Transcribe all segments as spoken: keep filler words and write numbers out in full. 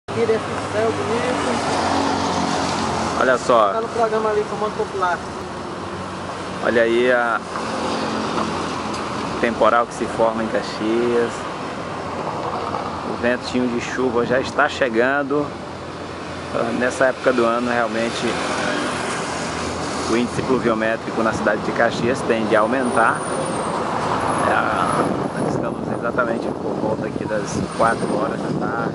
Aqui desse céu bonito. Olha só. Tá no programa ali, Comando Popular. Olha aí a temporal que se forma em Caxias. O ventinho de chuva já está chegando. Nessa época do ano, realmente, o índice pluviométrico na cidade de Caxias tende a aumentar. É, estamos exatamente por volta aqui das quatro horas da tarde.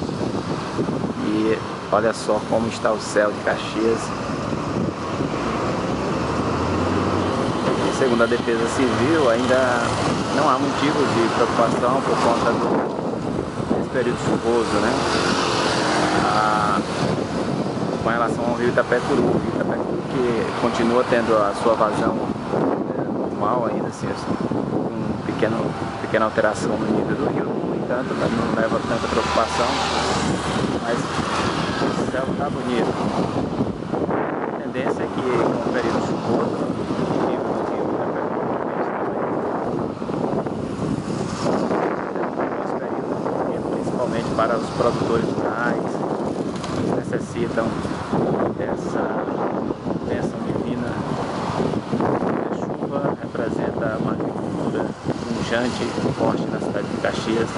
E olha só como está o céu de Caxias. Segundo a Defesa Civil, ainda não há motivos de preocupação por conta do, desse período chuvoso, né? Ah, com relação ao rio Itapecuru, o rio Itapecuru que continua tendo a sua vazão é, normal ainda, assim, com um pequeno, pequena alteração no nível do rio, no entanto, não leva tanta preocupação, mas o céu está bonito. A tendência é que com o período chuvoso, para os produtores rurais que necessitam dessa bênção divina. A chuva representa uma agricultura pujante e forte na cidade de Caxias.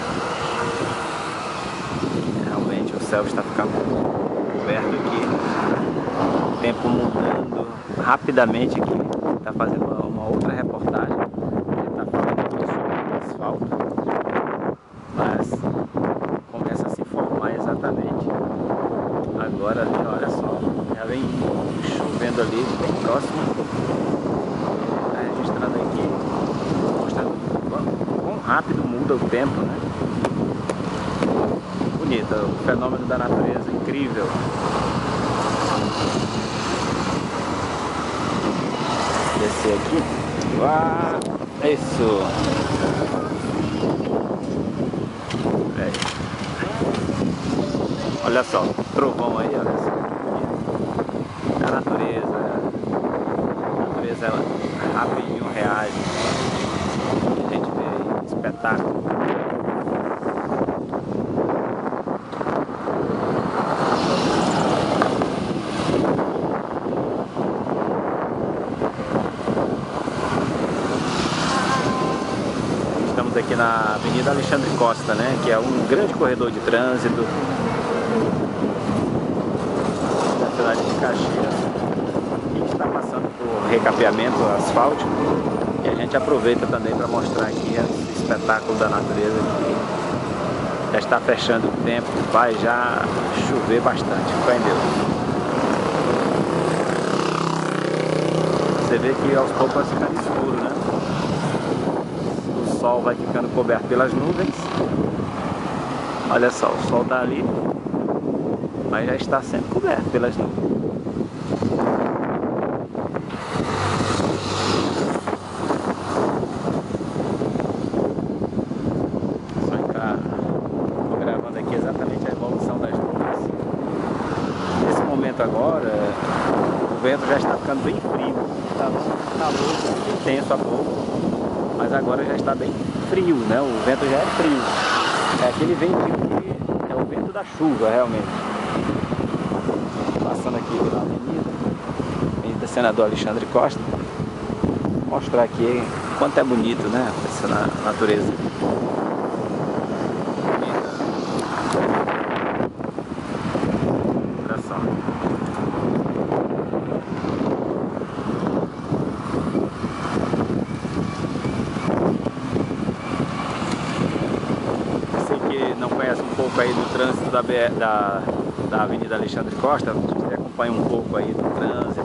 Realmente o céu está ficando coberto aqui, o tempo mudando rapidamente aqui. Está fazendo uma, uma outra reportagem, está falando aqui sobre o asfalto, mas começa a se formar exatamente agora ali, olha só, já vem chovendo ali bem próximo, está registrando aqui, mostrando quão rápido muda o tempo, né? Bonito, o fenômeno da natureza incrível. Descer aqui, uau, isso. Olha só, trovão aí, olha só. A natureza, a natureza ela rapidinho reage. A gente vê aí, espetáculo. Estamos aqui na Avenida Alexandre Costa, né, que é um grande corredor de trânsito da cidade de Caxias, que está passando por recapeamento asfáltico, e a gente aproveita também para mostrar aqui esse espetáculo da natureza que já está fechando o tempo, vai já chover bastante, fé em Deus. Você vê que aos poucos vai ficando escuro, né? O sol vai ficando coberto pelas nuvens. Olha só, o sol está ali, mas já está sendo coberto pelas nuvens. Só entrar, estou gravando aqui exatamente a evolução das nuvens. Nesse momento agora, o vento já está ficando bem frio, estava calor, muito intenso há pouco, mas agora já está bem frio, né? O vento já é frio, é aquele ventinho que é o vento da chuva realmente. Passando aqui pela avenida, Avenida Senador Alexandre Costa, mostrar aqui quanto é bonito, né, essa natureza. Olha só. Você que não conhece um pouco aí do trânsito da, da, da Avenida Alexandre Costa, você acompanha um pouco aí do trânsito.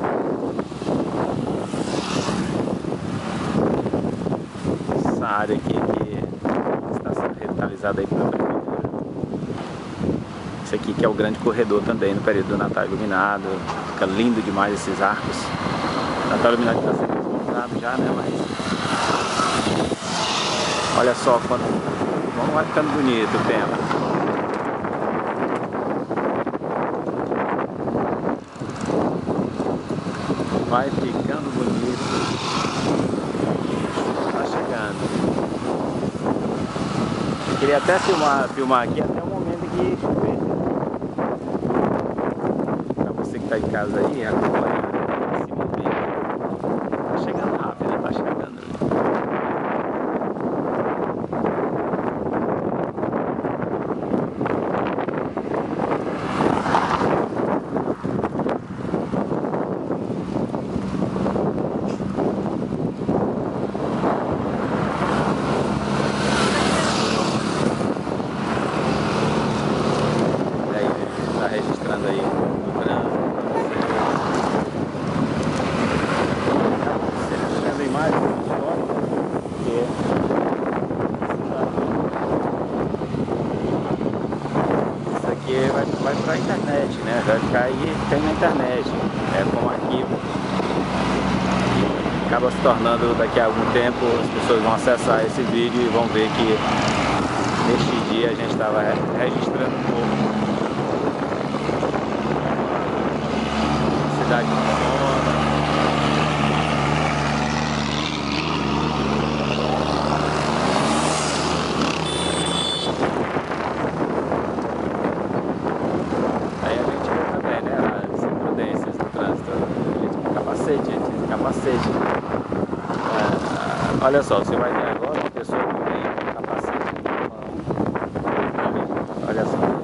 Essa área aqui que está sendo revitalizada aí pela prefeitura. Esse aqui que é o grande corredor também no período do Natal Iluminado. Fica lindo demais esses arcos. O Natal Iluminado está sendo desmontado já, né? Mas olha só quando como vai ficando bonito o tempo. Vai ficando bonito. Tá chegando. Eu queria até filmar, filmar aqui até o momento que chover. sair de casa aí, agora se mover. Tá chegando rápido, né? Tá chegando ali. Registrando aí o trânsito. Você está vendo a imagem do histórico? Que é isso aqui vai, vai para a internet, né? Vai ficar aí, tem na internet. É como arquivo. E acaba se tornando, daqui a algum tempo, as pessoas vão acessar esse vídeo e vão ver que neste dia a gente estava registrando um pouco. Cidade funciona. Aí a gente vê também, né, as imprudências do trânsito. Gente com capacete, gente com capacete. É, olha só, você vai ver agora uma pessoa que vem com capacete na mão. Olha só.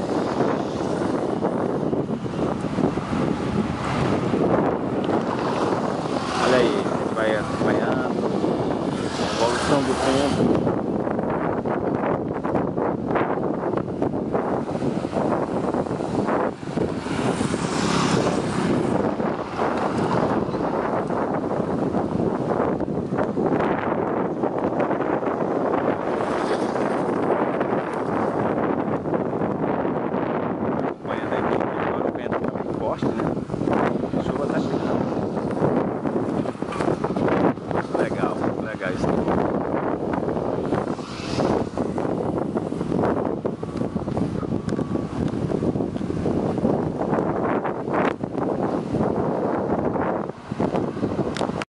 Olha aí, a gente vai acompanhando a evolução do tempo. Acompanhando aí, agora o vento está muito forte, né?